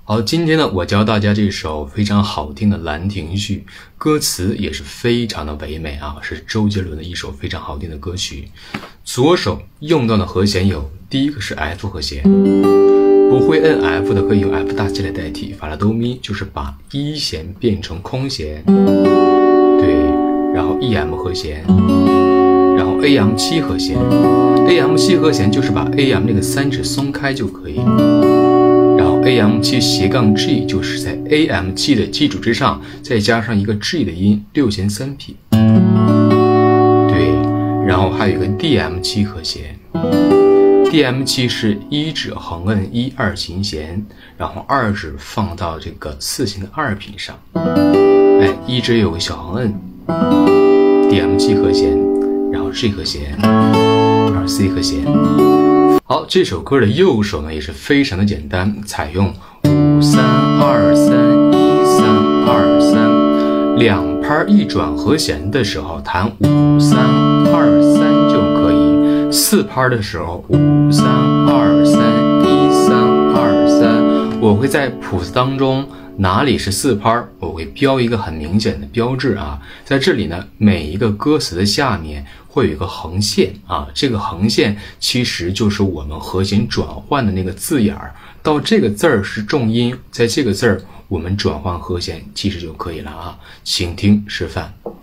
好，今天呢，我教大家这首非常好听的《兰亭序》，歌词也是非常的唯美啊，是周杰伦的一首非常好听的歌曲。左手用到的和弦有，第一个是 F 和弦，不会摁 F 的可以用 F 大7来代替，法拉哆咪就是把一弦变成空弦，对，然后 EM 和弦，然后 AM7 和弦 ，AM7 和弦就是把 AM 这个3指松开就可以。AM7 斜杠 G 就是在 AM7 的基础之上再加上一个 G 的音，6弦3匹，对，然后还有一个 DM7 和弦， DM7 是1指横摁1 2琴弦，然后2指放到这个4弦的2品上，1指有个小横摁 DM7 和弦，然后 G 和弦，然后 C 和弦。好，这首歌的右手呢也是非常的简单，采用5 3 2 3 1 3 2 3，两拍一转和弦的时候弹5 3 2 3就可以，4拍的时候5 3 2 3 1 3 2 3，我会在谱子当中哪里是4拍，我会标一个很明显的标志啊，在这里呢，每一个歌词的下面会有一个横线啊，这个横线其实就是我们和弦转换的那个字眼儿，到这个字儿是重音，在这个字儿我们转换和弦其实就可以了啊，请听示范。